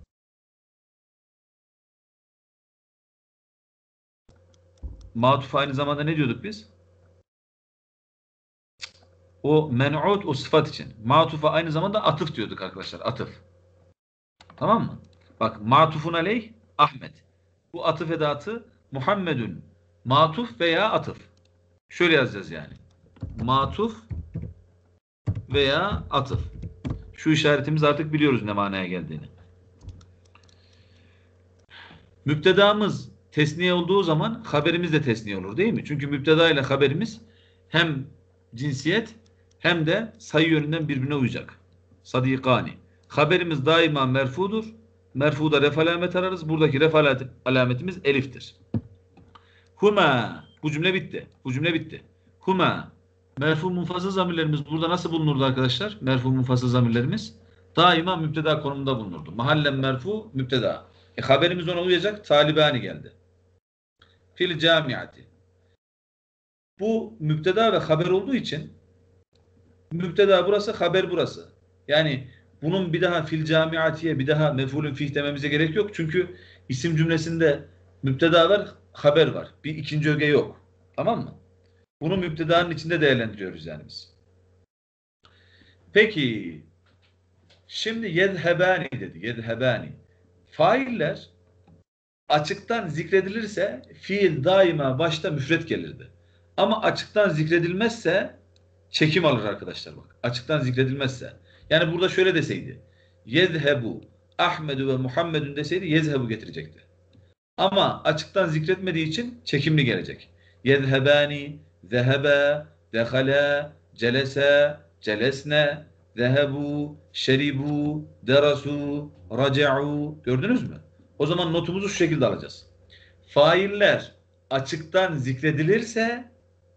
Matufa aynı zamanda ne diyorduk biz? O men'ut o sıfat için. Matufa aynı zamanda atıf diyorduk arkadaşlar. Atıf. Tamam mı? Bak matufun aleyh Ahmet. Bu atıf edatı Muhammedun. Matuf veya atıf. Şöyle yazacağız yani. Matuf veya atıf. Şu işaretimiz artık biliyoruz ne manaya geldiğini. Müptedamız tesniye olduğu zaman haberimiz de tesniye olur değil mi? Çünkü müpteda ile haberimiz hem cinsiyet hem de sayı yönünden birbirine uyacak. Sadikani. Haberimiz daima merfudur. Merfuda ref alamet ararız. Buradaki ref alametimiz eliftir. Huma. Bu cümle bitti. Bu cümle bitti. Huma. Merfu munfasıl zamirlerimiz burada nasıl bulunurdu arkadaşlar? Merfu munfasıl zamirlerimiz daima müpteda konumunda bulunurdu. Mahallen merfu müpteda. Haberimiz ona uyacak. Talibani geldi. Fil camiati. Bu müpteda ve haber olduğu için müpteda burası, haber burası. Yani bunun bir daha fil camiatiye bir daha mef'ulün fih dememize gerek yok. Çünkü isim cümlesinde müpteda var, haber var. Bir ikinci öge yok. Tamam mı? Bunu müptedanın içinde değerlendiriyoruz yani biz. Peki şimdi yedhebani dedi. Yedhebani. Failler açıktan zikredilirse fiil daima başta müfret gelirdi. Ama açıktan zikredilmezse çekim alır arkadaşlar bak. Açıktan zikredilmezse. Yani burada şöyle deseydi. Yezhebu Ahmedu ve Muhammedun deseydi yezhebu getirecekti. Ama açıktan zikretmediği için çekimli gelecek. Yezhebani, zehebe, dehale, celese, celesne, zehebu, şeribu, derasu, raca'u. Gördünüz mü? O zaman notumuzu şu şekilde alacağız. Failler açıktan zikredilirse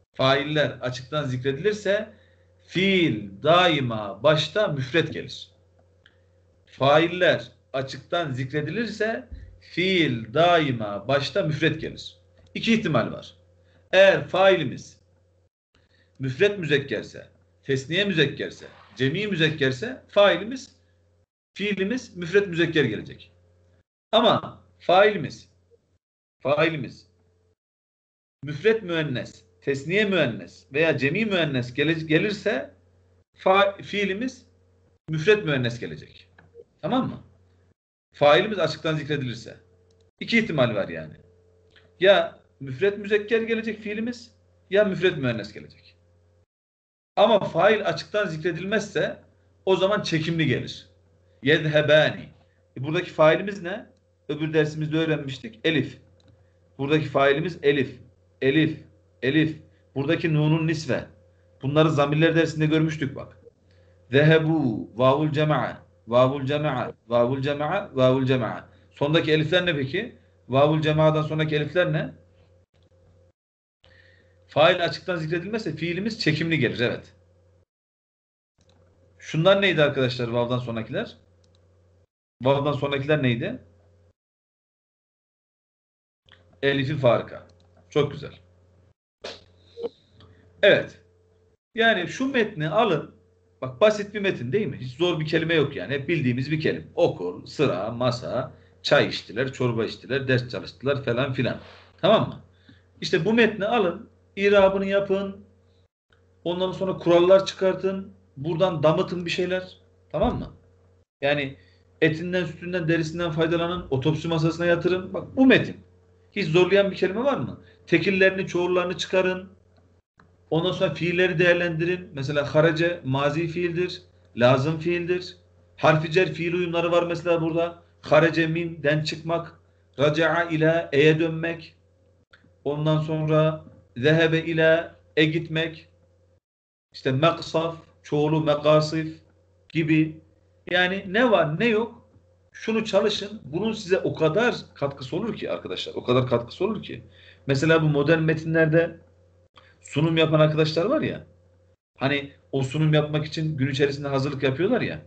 fiil daima başta müfret gelir. Failler açıktan zikredilirse fiil daima başta müfret gelir. İki ihtimal var. Eğer failimiz müfret müzekkerse, tesniye müzekkerse, cemi müzekkerse fiilimiz müfret müzekker gelecek. Ama failimiz müfret müennes, tesniye müennes veya cemi müennes gelirse fiilimiz müfret müennes gelecek. Tamam mı? Failimiz açıktan zikredilirse. İki ihtimal var yani. Ya müfret müzekker gelecek fiilimiz ya müfret müennes gelecek. Ama fail açıktan zikredilmezse o zaman çekimli gelir. Yedhebani. Buradaki failimiz ne? Öbür dersimizde öğrenmiştik. Elif. Buradaki failimiz elif. Elif. Elif. Buradaki nunun nisve. Bunları zamirler dersinde görmüştük bak. Zehebu. Vavul cema'a. Vavul cema'a. Vavul cema'a. Vavul cema'a. Sondaki elifler ne peki? Vavul cema'dan sonraki elifler ne? Fail açıktan zikredilmezse fiilimiz çekimli gelir. Evet. Şunlar neydi arkadaşlar vav'dan sonrakiler? Vav'dan sonrakiler neydi? Elifi farika. Çok güzel. Evet. Yani şu metni alın. Bak basit bir metin değil mi? Hiç zor bir kelime yok yani. Hep bildiğimiz bir kelime. Okul, sıra, masa, çay içtiler, çorba içtiler, ders çalıştılar falan filan. Tamam mı? İşte bu metni alın. İrabını yapın. Ondan sonra kurallar çıkartın. Buradan damıtın bir şeyler. Tamam mı? Yani etinden, sütünden, derisinden faydalanın. Otopsi masasına yatırın. Bak bu metin. Hiç zorlayan bir kelime var mı? Tekillerini, çoğullarını çıkarın. Ondan sonra fiilleri değerlendirin. Mesela harace mazi fiildir. Lazım fiildir. Harfi cer fiil uyumları var mesela burada. Harace min'den çıkmak. Raca'a ile e'ye dönmek. Ondan sonra zehebe ile gitmek. İşte meksaf, çoğulu mekasif gibi. Yani ne var ne yok şunu çalışın. Bunun size o kadar katkısı olur ki arkadaşlar. O kadar katkısı olur ki. Mesela bu modern metinlerde sunum yapan arkadaşlar var ya. Hani o sunum yapmak için gün içerisinde hazırlık yapıyorlar ya.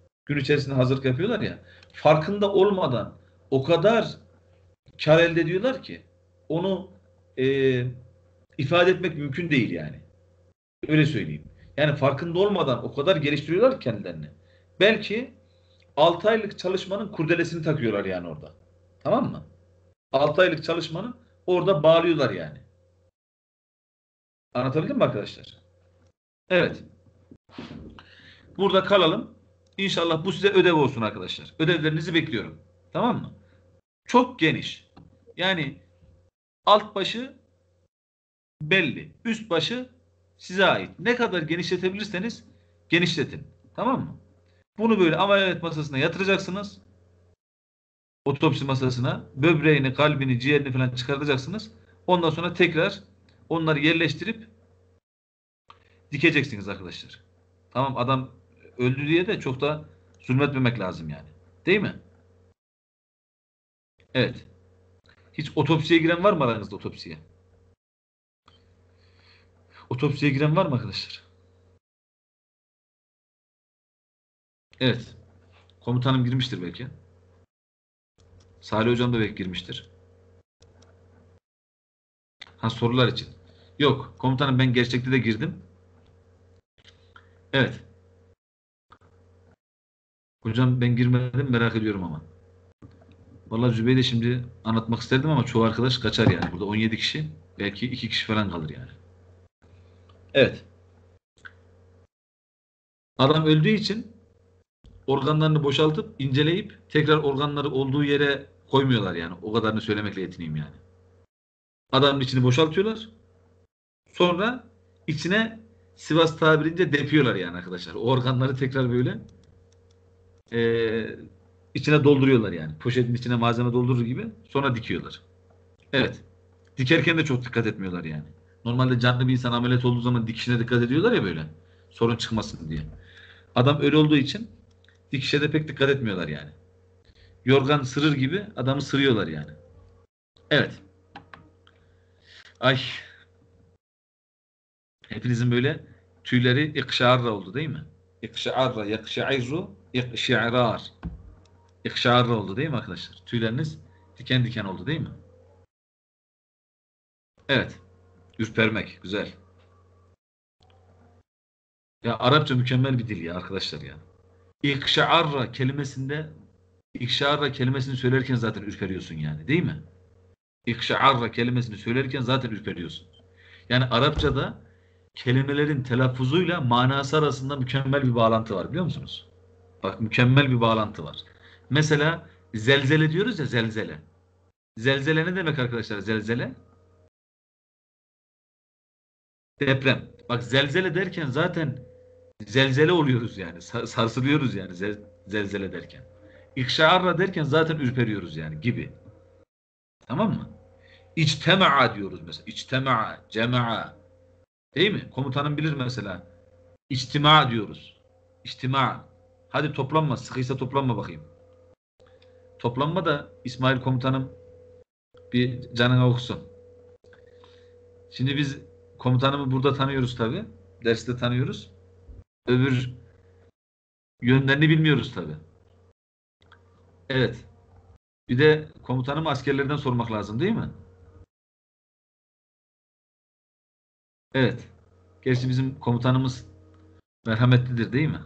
Farkında olmadan o kadar kar elde ediyorlar ki onu ifade etmek mümkün değil yani. Öyle söyleyeyim. Yani farkında olmadan o kadar geliştiriyorlar ki kendilerini. Belki 6 aylık çalışmanın kurdelesini takıyorlar yani orada. Tamam mı? 6 aylık çalışmanın orada bağlıyorlar yani. Anlatabildim mi arkadaşlar? Evet. Burada kalalım. İnşallah bu size ödev olsun arkadaşlar. Ödevlerinizi bekliyorum. Tamam mı? Çok geniş. Yani alt başı belli. Üst başı size ait. Ne kadar genişletebilirseniz genişletin. Tamam mı? Bunu böyle ameliyat masasına yatıracaksınız. Otopsi masasına. Böbreğini, kalbini, ciğerini falan çıkartacaksınız. Ondan sonra tekrar onları yerleştirip dikeceksiniz arkadaşlar. Tamam, adam öldü diye de çok da zulmetmemek lazım yani. Değil mi? Evet. Hiç otopsiye giren var mı aranızda otopsiye? Otopsiye giren var mı arkadaşlar? Evet. Komutanım girmiştir belki. Salih hocam da belki girmiştir. Ha, sorular için. Yok. Komutanım ben gerçekte de girdim. Evet. Hocam ben girmedim, merak ediyorum ama. Vallahi Zübeyde şimdi anlatmak isterdim ama çoğu arkadaş kaçar yani. Burada 17 kişi. Belki 2 kişi falan kalır yani. Evet. Adam öldüğü için organlarını boşaltıp inceleyip tekrar organları olduğu yere koymuyorlar yani. O kadarını söylemekle yetineyim yani. Adamın içini boşaltıyorlar. Sonra içine Sivas tabirince depiyorlar yani arkadaşlar. O organları tekrar böyle içine dolduruyorlar yani. Poşetin içine malzeme doldurur gibi sonra dikiyorlar. Evet. Dikerken de çok dikkat etmiyorlar yani. Normalde canlı bir insan ameliyat olduğu zaman dikişine dikkat ediyorlar ya böyle. Sorun çıkmasın diye. Adam öyle olduğu için dikişe de pek dikkat etmiyorlar yani. Yorgan sırır gibi adamı sırıyorlar yani. Evet. Ay. Hepinizin böyle tüyleri ikşarra oldu değil mi? İkşarra, yakşairu, ikşirar. İkşarra oldu değil mi arkadaşlar? Tüyleriniz diken diken oldu değil mi? Evet. Ürpermek. Güzel. Ya Arapça mükemmel bir dil ya arkadaşlar ya. İkşarra kelimesini söylerken zaten ürperiyorsun yani değil mi? İkşarra kelimesini söylerken zaten ürperiyorsun. Yani Arapçada kelimelerin telaffuzuyla manası arasında mükemmel bir bağlantı var biliyor musunuz? Bak, mükemmel bir bağlantı var. Mesela zelzele diyoruz ya, zelzele. Zelzele ne demek arkadaşlar, zelzele? Deprem. Bak, zelzele derken zaten zelzele oluyoruz yani. Sarsılıyoruz yani zelzele derken. İkşarra derken zaten ürperiyoruz yani gibi. Tamam mı? İctema'a diyoruz mesela. İctema'a, cema'a. Değil mi? Komutanım bilir mesela. İçtima diyoruz. İçtima. Hadi toplanma. Sıkıysa toplanma bakayım. Toplanma da İsmail komutanım bir canına okusun. Şimdi biz komutanımı burada tanıyoruz tabii. Derste tanıyoruz. Öbür yönlerini bilmiyoruz tabii. Evet. Bir de komutanım askerlerden sormak lazım değil mi? Evet. Gerçi bizim komutanımız merhametlidir değil mi?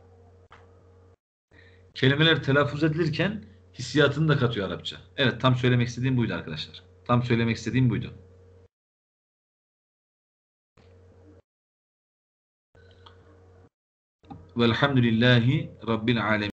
Kelimeler telaffuz edilirken hissiyatını da katıyor Arapça. Evet, tam söylemek istediğim buydu arkadaşlar. Tam söylemek istediğim buydu. Velhamdülillahi Rabbil alemin.